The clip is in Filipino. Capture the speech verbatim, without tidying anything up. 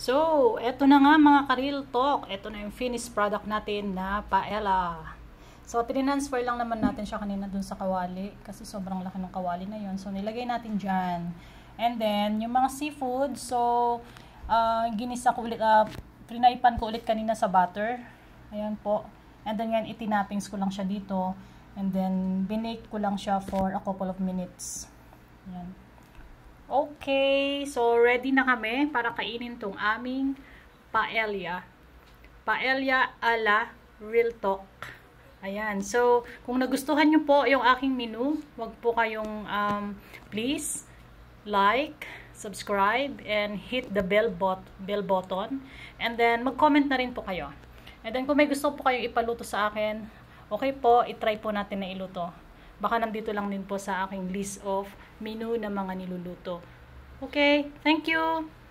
So, eto na nga mga ka-real talk. Eto na yung finished product natin na paella. So, tinansfer lang naman natin siya kanina dun sa kawali. Kasi sobrang laki ng kawali na yun. So, nilagay natin dyan. And then, yung mga seafood. So, uh, ginisa ko ulit. Uh, Prinaipan ko ulit kanina sa butter. Ayan po. And then, yan, itinappings ko lang siya dito. And then, binake ko lang siya for a couple of minutes. Ayan. Okay, so ready na kami para kainin tong aming paella. Paella ala Real Talk. Ayan, so kung nagustuhan nyo po yung aking menu, wag po kayong um, please like, subscribe, and hit the bell, bot bell button. And then mag-comment na rin po kayo. And then kung may gusto po kayong ipaluto sa akin, okay po, itry po natin na iluto. Baka nandito lang din po sa aking list of menu na mga niluluto. Okay, thank you!